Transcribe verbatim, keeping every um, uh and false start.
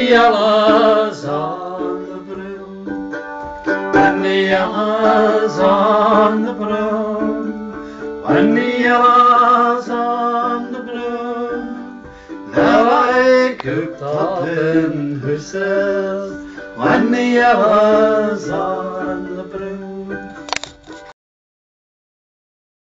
jelles aan de bril. Wanneer jelles aan de bril. Wanneer jelles aan de bril. Daar ik ook tot in huis. Wanneer jelles aan de bril.